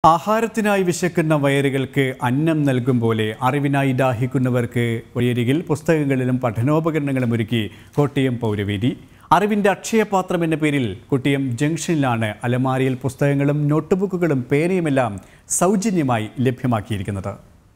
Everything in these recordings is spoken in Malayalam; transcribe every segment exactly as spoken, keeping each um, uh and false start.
ആഹാരത്തിനായി വിശക്കുന്ന വയറുകൾക്ക് അന്നം നൽകും പോലെ അറിവിനായി ദാഹിക്കുന്നവർക്ക് വഴിയരികിൽ പുസ്തകങ്ങളിലും പഠനോപകരണങ്ങളും ഒരുക്കി കോട്ടയം പൗരവേദി. അറിവിൻ്റെ അക്ഷയപാത്രം എന്ന പേരിൽ കോട്ടയം ജംഗ്ഷനിലാണ് അലമാരിയിൽ പുസ്തകങ്ങളും നോട്ട്ബുക്കുകളും പേനയുമെല്ലാം സൗജന്യമായി ലഭ്യമാക്കിയിരിക്കുന്നത്.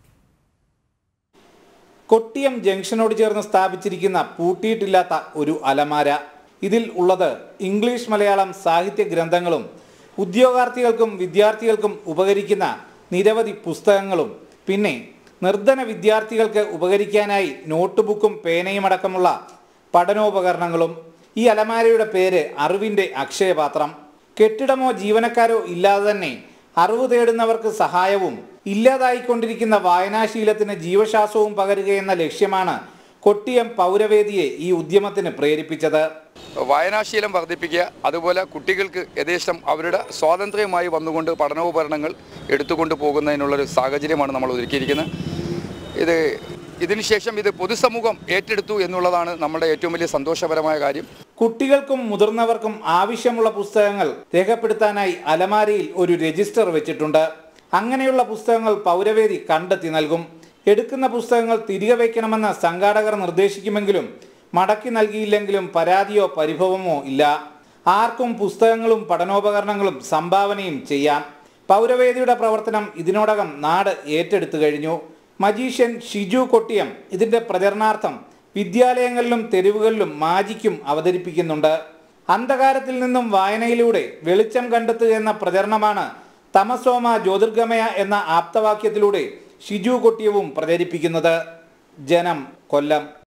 കൊട്ടിയം ജംഗ്ഷനോട് ചേർന്ന് സ്ഥാപിച്ചിരിക്കുന്ന പൂട്ടിയിട്ടില്ലാത്ത ഒരു അലമാര. ഇതിൽ ഉള്ളത് ഇംഗ്ലീഷ് മലയാളം സാഹിത്യ ഗ്രന്ഥങ്ങളും ഉദ്യോഗാർത്ഥികൾക്കും വിദ്യാർത്ഥികൾക്കും ഉപകരിക്കുന്ന നിരവധി പുസ്തകങ്ങളും പിന്നെ നിർധന വിദ്യാർത്ഥികൾക്ക് ഉപകരിക്കാനായി നോട്ട്ബുക്കും പേനയും അടക്കമുള്ള പഠനോപകരണങ്ങളും. ഈ അലമാരയുടെ പേര് അറിവിൻ്റെ അക്ഷയപാത്രം. കെട്ടിടമോ ജീവനക്കാരോ ഇല്ലാതെ തന്നെ അറിവ് തേടുന്നവർക്ക് സഹായവും ഇല്ലാതായിക്കൊണ്ടിരിക്കുന്ന വായനാശീലത്തിന് ജീവശ്വാസവും പകരുകയെന്ന ലക്ഷ്യമാണ് കൊട്ടിയം പൗരവേദിയെ ഈ ഉദ്യമത്തിന് പ്രേരിപ്പിച്ചത്. വായനാശീലം വർദ്ധിപ്പിക്കുക, അതുപോലെ കുട്ടികൾക്ക് യഥേഷ്ടം അവരുടെ സ്വാതന്ത്ര്യമായി വന്നുകൊണ്ട് പഠനോപകരണങ്ങൾ എടുത്തുകൊണ്ട് പോകുന്നതിനുള്ളൊരു സാഹചര്യമാണ് നമ്മൾ ഒരുക്കിയിരിക്കുന്നത്. ഇത് ഇതിനുശേഷം ഇത് പൊതുസമൂഹം ഏറ്റെടുത്തു എന്നുള്ളതാണ് നമ്മുടെ ഏറ്റവും വലിയ സന്തോഷപരമായ കാര്യം. കുട്ടികൾക്കും മുതിർന്നവർക്കും ആവശ്യമുള്ള പുസ്തകങ്ങൾ രേഖപ്പെടുത്താനായി അലമാരയിൽ ഒരു രജിസ്റ്റർ വെച്ചിട്ടുണ്ട്. അങ്ങനെയുള്ള പുസ്തകങ്ങൾ പൗരവേദി കണ്ടെത്തി നൽകും. എടുക്കുന്ന പുസ്തകങ്ങൾ തിരികെ വയ്ക്കണമെന്ന് സംഘാടകർ നിർദ്ദേശിക്കുമെങ്കിലും മടക്കി നൽകിയില്ലെങ്കിലും പരാതിയോ പരിഭവമോ ഇല്ല. ആർക്കും പുസ്തകങ്ങളും പഠനോപകരണങ്ങളും സംഭാവനയും ചെയ്യാം. പൗരവേദിയുടെ പ്രവർത്തനം ഇതിനോടകം നാട് ഏറ്റെടുത്തു കഴിഞ്ഞു. മജീഷ്യൻ ഷിജു കൊട്ടിയം ഇതിൻ്റെ പ്രചരണാർത്ഥം വിദ്യാലയങ്ങളിലും തെരുവുകളിലും മാജിക്കും അവതരിപ്പിക്കുന്നുണ്ട്. അന്ധകാരത്തിൽ നിന്നും വായനയിലൂടെ വെളിച്ചം കണ്ടെത്തുക എന്ന പ്രചരണമാണ് തമസോമ ജ്യോതിർഗമയ എന്ന ആപ്തവാക്യത്തിലൂടെ ഷിജു കൊട്ടിയവും പ്രചരിപ്പിക്കുന്നത്. ജനം, കൊല്ലം.